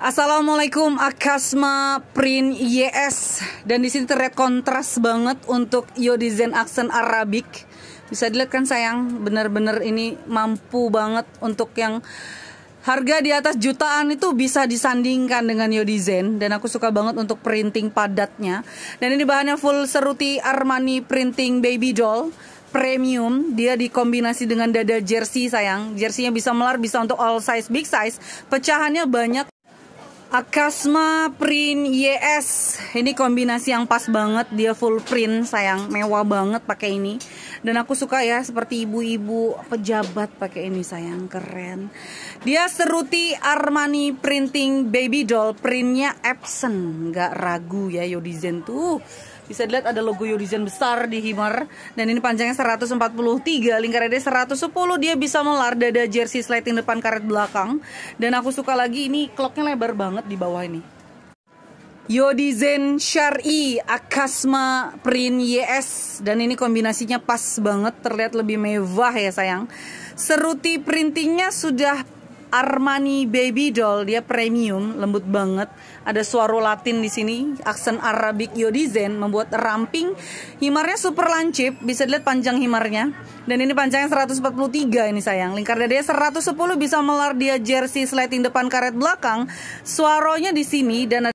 Assalamualaikum, Akasma Print YS. Dan di sini terlihat kontras banget untuk Yodesign aksen Arabik. Bisa dilihat kan sayang, bener-bener ini mampu banget untuk yang harga di atas jutaan itu bisa disandingkan dengan Yodesign. Dan aku suka banget untuk printing padatnya. Dan ini bahannya full seruti Armani printing baby doll premium. Dia dikombinasi dengan dada jersey sayang. Jerseynya bisa melar, bisa untuk all size, big size. Pecahannya banyak. Akasma Print YS. Ini kombinasi yang pas banget. Dia full print sayang, mewah banget pakai ini. Dan aku suka ya, seperti ibu-ibu pejabat pakai ini sayang, keren. Dia seruti Armani printing baby doll, printnya Epson, nggak ragu ya Yodesign tuh. Bisa dilihat ada logo Yodesign besar di himar. Dan ini panjangnya 143, lingkarannya 110. Dia bisa melar, dada jersey slating depan, karet belakang. Dan aku suka lagi ini clocknya lebar banget di bawah ini. Yodesign Syar'i Akasma Print YS. Dan ini kombinasinya pas banget, terlihat lebih mewah ya sayang. Seruti printingnya sudah Armani baby doll, dia premium, lembut banget. Ada suara Latin di sini, aksen Arabik Yodesign, membuat ramping. Himarnya super lancip, bisa dilihat panjang himarnya. Dan ini panjangnya 143 ini sayang. Lingkar dadanya 110, bisa melar, dia jersey slating depan, karet belakang. Suaranya di sini dan